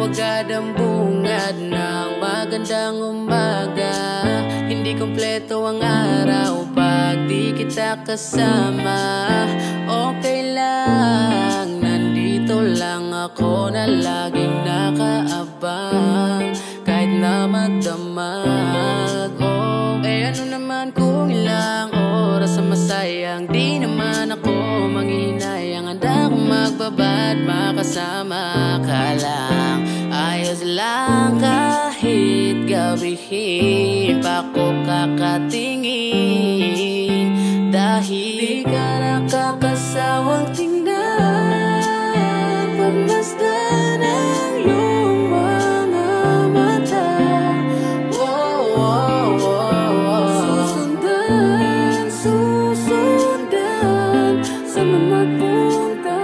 agad ang bungad ng magandang umaga. Hindi kompleto ang araw pag di kita kasama. Okay lang, nandito lang ako na laging nakaabang kahit na magdamag. Oh, ano naman kung ilang oras ang masayang, di naman ako manghihinayang. Handa akong magbabad, makasama ka lang. Ayos lang kahit gabihin pa ko kakatingin, dahil di ka nakakasawang tingnan. Pagmasdan ang iyong mga mata. Susundan, susundan sa magpunta.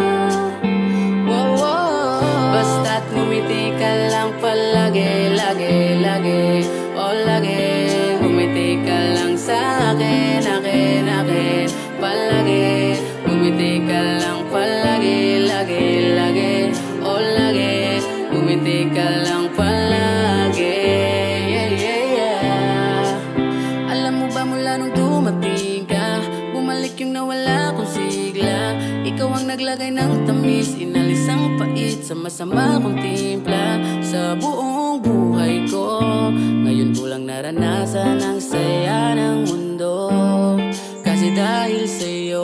Basta't ngumiti ka lang palagi, lagi, lagi. Oh, lagi. Ngumiti ka lang sa'kin, akin, akin. Palagi. Ngumiti ka lang palagi, lagi, lagi. Oh, lagi. Ngumiti ka lang palagi. Yeah, yeah, yeah. Alam mo ba mula nung dumating ka, bumalik yung nawala kong sigla. Ikaw ang naglagay ng tamis, inalis ang pait sa masama kong timpla. Sa buong buhay ko, ngayon ko lang naranasan ang saya ng mundo, kasi dahil sa'yo.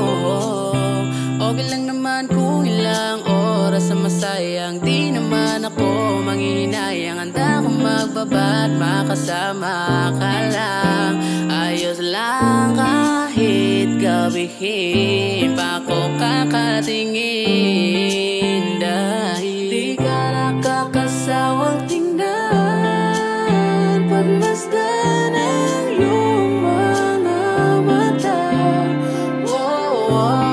Okay lang naman kung ilang oras ang masayang, di naman ako manghihinayang. Handa akong magbabad, makasama ka lang. Ayos lang kahit gabihin pa ko kakatingin, dahil di ka nakakasawang tingnan. Pagmasdan ang iyong mga mata.